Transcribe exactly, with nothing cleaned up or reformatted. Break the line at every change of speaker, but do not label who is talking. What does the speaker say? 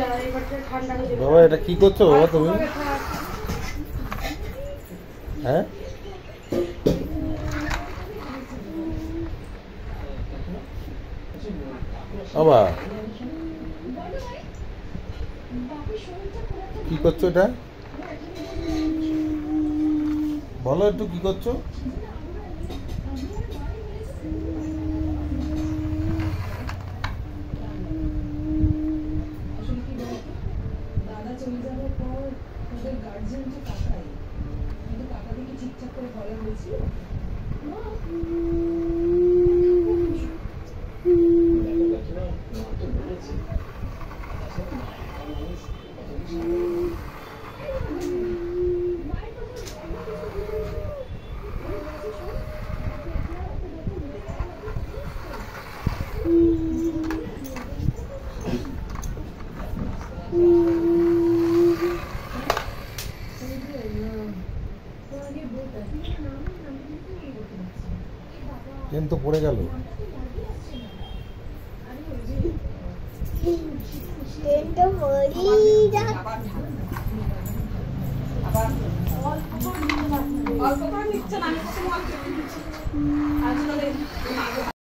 বাবা এটা কি করছো বাবা তুমি? হ্যাঁ বাবা কি করছো এটা? বলো একটু কি করছো? ট্রেন তো পড়ে গেল।
ট্রেন তো পড়েই যাচ্ছে। আবার অল্প করে নিচ্ছে না, আমি কত অল্প করে নিচ্ছি।